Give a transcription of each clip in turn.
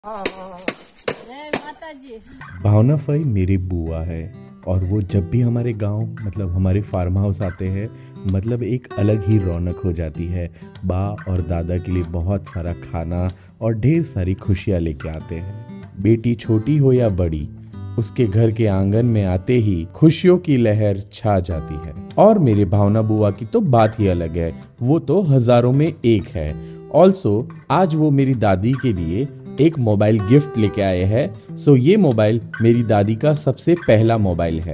जय माता जी। भावना फई मेरी बुआ है और वो जब भी हमारे गांव मतलब हमारे फार्म हाउस आते हैं मतलब एक अलग ही रौनक हो जाती है। बा और दादा के लिए बहुत सारा खाना और ढेर सारी खुशियाँ लेके आते हैं। बेटी छोटी हो या बड़ी, उसके घर के आंगन में आते ही खुशियों की लहर छा जाती है। और मेरे भावना बुआ की तो बात ही अलग है, वो तो हजारों में एक है। ऑल्सो आज वो मेरी दादी के लिए एक मोबाइल गिफ्ट लेके आए हैं। सो ये मोबाइल मेरी दादी का सबसे पहला मोबाइल है।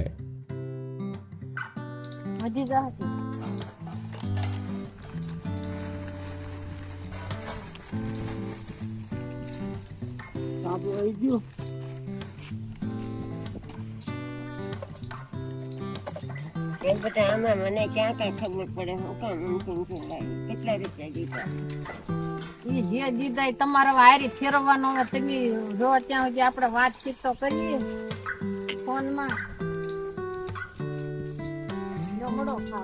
મને ક્યાં કઈ ખબર પડે હું કામ કેટલા રૂપિયા દીધા જે દીધા તમારા વાયરી ફેરવવાનો હોય તમે જો ત્યાં સુધી આપણે વાતચીત તો કરીએ ફોનમાં જમડો ખાવ।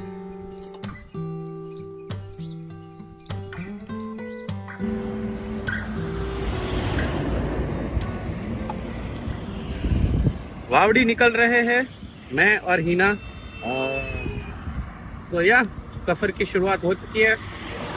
वावड़ी निकल रहे हैं मैं और हीना। सो या सफर की शुरुआत हो चुकी है।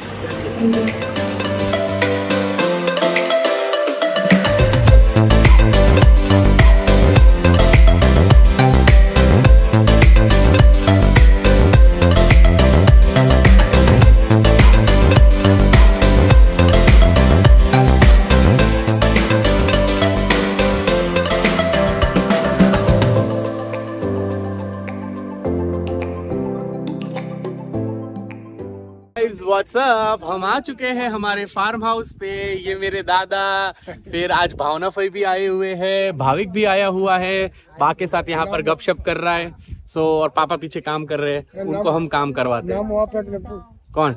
व्हाट्सअप, हम आ चुके हैं हमारे फार्म हाउस पे। ये मेरे दादा, फिर आज भावना फई भी आए हुए हैं, भाविक भी आया हुआ है, बा के साथ यहाँ पर गपशप कर रहा है। सो और पापा पीछे काम कर रहे हैं, उनको हम काम करवाते हैं। कौन?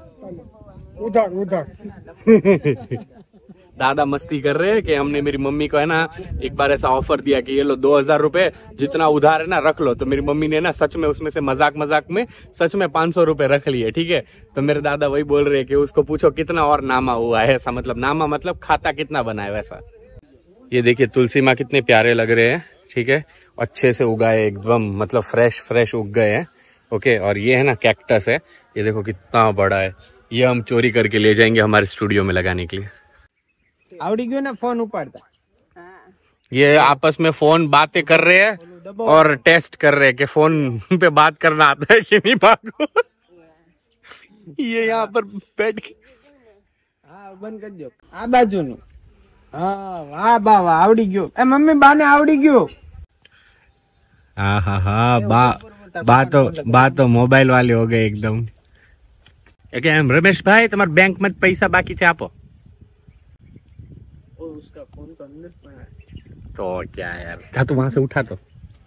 उधर दादा मस्ती कर रहे हैं कि हमने मेरी मम्मी को है ना एक बार ऐसा ऑफर दिया कि ये लो 2000 रुपए जितना उधार है ना रख लो। तो मेरी मम्मी ने ना सच में उसमें से मजाक में सच में 500 रुपए रख लिए। ठीक है, तो मेरे दादा वही बोल रहे हैं कि उसको पूछो कितना और नामा हुआ है, ऐसा मतलब नामा मतलब खाता कितना बना है वैसा। ये देखिए तुलसी माँ कितने प्यारे लग रहे हैं। ठीक है, अच्छे से उगाए एकदम मतलब फ्रेश उग गए हैं। ओके, और ये है ना कैक्टस है, ये देखो कितना बड़ा है। ये हम चोरी करके ले जाएंगे हमारे स्टूडियो में लगाने के लिए। आवड़ी गयो ना फोन उपाड़ता। ये आपस में फोन बातें कर रहे हैं और टेस्ट कर रहे हैं कि फोन पे बात करना आता है कि नहीं। भागो ये यहाँ पर बैठ के बंद कर दो आ बाजू नु। वाह बा वाह आवड़ी गयो। ए मम्मी बा ने आवड़ी गयो। हाँ बा तो मोबाइल वाले हो गए एकदम। एम रमेश भाई तुम्हारे बैंक में पैसा बाकी थे आपो। उसका फोन तो अंदर पड़ा है। तो क्या यार, था तो वहां से उठा तो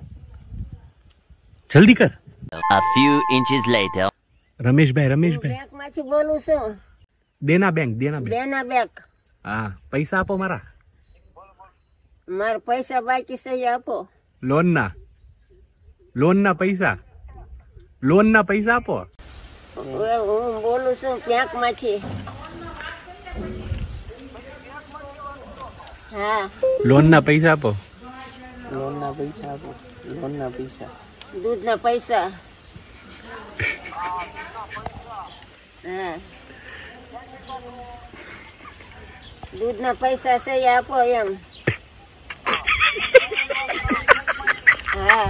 जल्दी कर। A few inches later. Ramesh भाई બેંક માંથી બોલું છું। देना बैंक हाँ पैसा आपो मारा पैसा बाकी सही आपो। लोन ना पैसा आपो। હું બોલું છું બેંક માંથી। हाँ लोन ना पैसा आपो। लोन ना पैसा दूध ना पैसा। हाँ दूध ना पैसा सही आपो एम। हाँ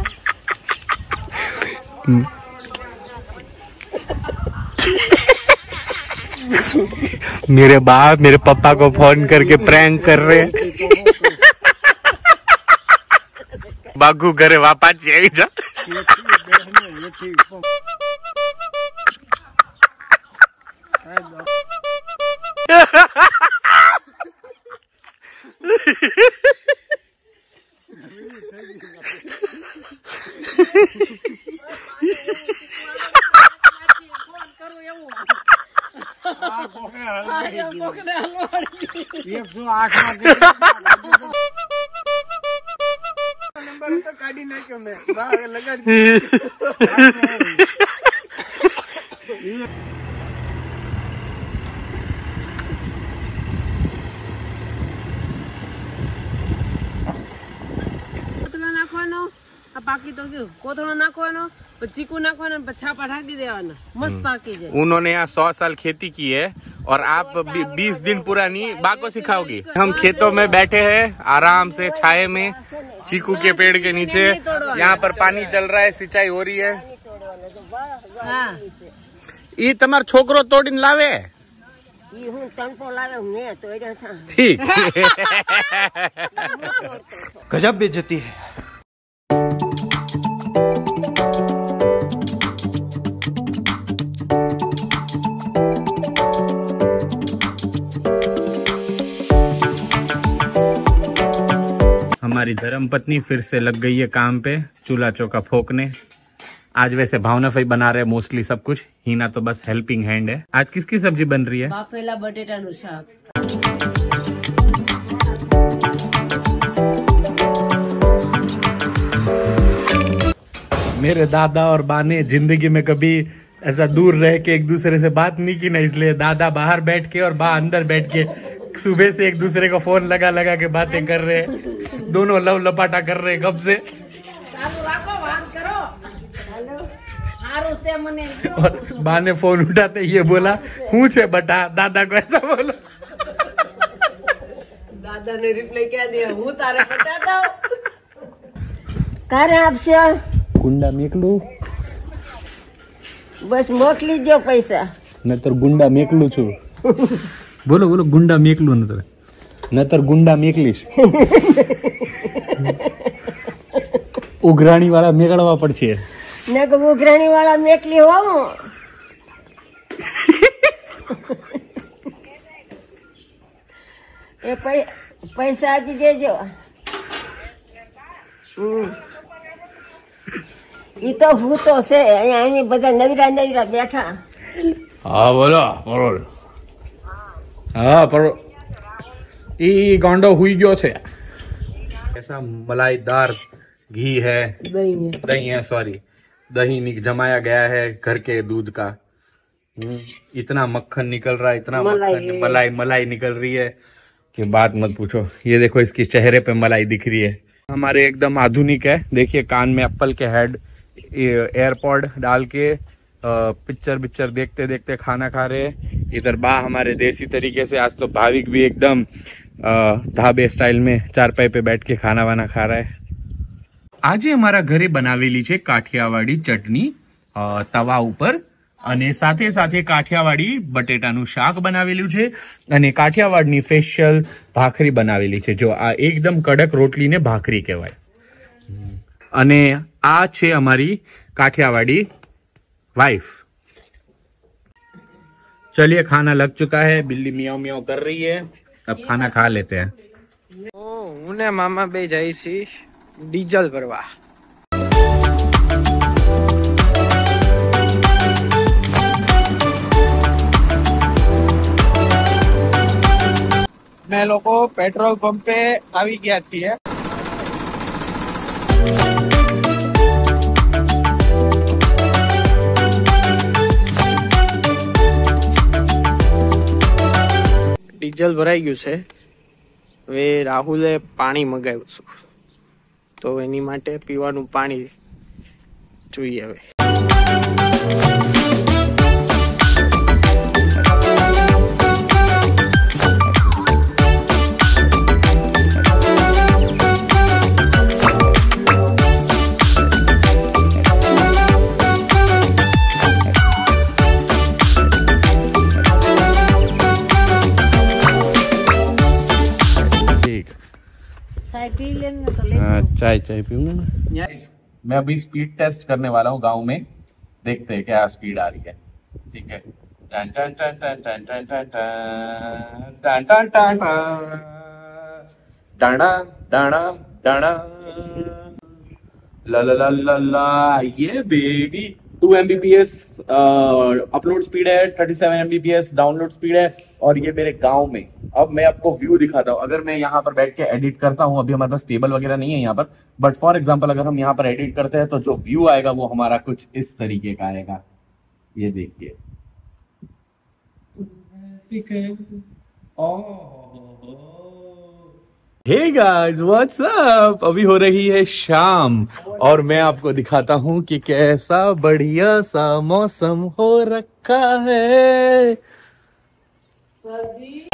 मेरे बाप मेरे पापा को फोन करके प्रैंक कर रहे हैं। बागू घरे वापस आई जा। नंबर तो काढ़ी नाख्यो मैं लगा। પાકી તો ગયું કોથળો નાખવાનો પછી ચીકુ નાખવાનો પછી છાપા ઢાંકી દેવાના મસ્ત પાકી જાય उन्होंने यहाँ 100 साल खेती की है और आप 20 दिन पुरानी बात को सिखाओगी। हम खेतों में बैठे हैं आराम से छाये में चीकू के पेड़ के नीचे, यहाँ पर पानी चल रहा है, सिंचाई हो रही है। હા ये तुम्हारा छोकरो तोड़ीने लावे ઈ હું ટંપો લાવ્યો મેં તો એ था ठीक। गजब बेइज्जती है। हमारी धर्मपत्नी फिर से लग गई है काम पे, चूल्हा चौका फोकने। आज वैसे भावना भाई बना रहे मोस्टली सब कुछ, हीना तो बस हेल्पिंग हैंड है। आज किसकी सब्जी बन रही है? બાફેલા બટેટાનું શાક मेरे दादा और बा ने जिंदगी में कभी ऐसा दूर रह के एक दूसरे से बात नहीं की ना, इसलिए दादा बाहर बैठ के और बा अंदर बैठ के सुबह से एक दूसरे को फोन लगा लगा के बातें कर रहे हैं। दोनों लव लपाटा कर रहे हैं कब से। ચાલુ રાખો વાત કરો સારું છે મને और बा ने फोन उठाते ये बोला हूँ छे बटा, दादा को ऐसा बोलो। દાદાને રિપ્લાય ક્યાં દે હું તારે બટાતા કારે આપશો गुंडा मेकलू બસ મોકલી દો પૈસા नतर गुंडा मेकलू छू। बोलो बोलो गुंडा मेकलू नतर गुंडा मेकलीश। उघराणी वाला मेकड़वा पड़छे ને કે ઉઘરાણી વાળા મેકલી હોઉં એ પૈસા આપી દેજો ઈ તો હું તો છે અહીંયા અમે બધા નવીરા નવીરા બેઠા हाँ बोलो बोलो हाँ पर ई गांडो हुई गयो छे। ऐसा मलाईदार घी है, दही है सॉरी, दही जमाया गया है घर के दूध का। इतना मक्खन निकल रहा है, इतना मलाई मलाई निकल रही है कि बात मत पूछो। ये देखो इसके चेहरे पे मलाई दिख रही है। हमारे एकदम आधुनिक है, देखिए कान में एप्पल के हेड एयरपॉड डाल के पिक्चर देखते देखते खाना खा रहे हैं। इधर बा हमारे देसी तरीके से, आज तो भाविक भी एकदम ढाबे स्टाइल में चारपाई पे बैठ के खाना वाना खा रहा है। આજે અમારા ઘરે બનાવેલી છે કાઠિયાવાડી ચટણી તવા ઉપર, અને સાથે સાથે કાઠિયાવાડી બટેટાનું શાક બનાવેલું છે, અને કાઠિયાવાડની સ્પેશિયલ ભાખરી બનાવેલી છે। જો આ એકદમ કડક રોટલીને ભાખરી કહેવાય। અને આ છે અમારી કાઠિયાવાડી वाइफ। चलिए खाना लग चुका है, बिल्ली मियाओ मियाओ कर रही है, अब खाना खा लेते हैं। હું ને મામા બે જાય છી ડીઝલ ભરવા। મેં લોકો પેટ્રોલ પંપે આવી ગયા છીએ। ડીઝલ ભરાઈ ગયું છે। હવે રાહુલે પાણી મગાવ્યું છે, તો એની માટે પીવાનું પાણી જોઈએ હવે। ચાય પી લેને તો ले चाय चाय पीऊंगा ना। मैं अभी स्पीड टेस्ट करने वाला हूँ गांव में, देखते हैं क्या स्पीड आ रही है। ठीक है, टन टन टन टन टन टन टन टन टन टन डाना डाना डाना ला ला ला ला ला, ये बेबी 2 Mbps अपलोड स्पीड है, 37 Mbps डाउनलोड स्पीड है, और ये मेरे गांव में। अब मैं आपको व्यू दिखाता हूँ। अगर मैं यहाँ पर बैठ के एडिट करता हूँ, अभी हमारे पास टेबल वगैरह नहीं है यहाँ पर, बट फॉर एग्जांपल अगर हम यहाँ पर एडिट करते हैं तो जो व्यू आएगा वो हमारा कुछ इस तरीके का आएगा। ये देखिए, ठीक है। Hey guys what's up. अभी हो रही है शाम और मैं आपको दिखाता हूँ कि कैसा बढ़िया सा मौसम हो रखा है।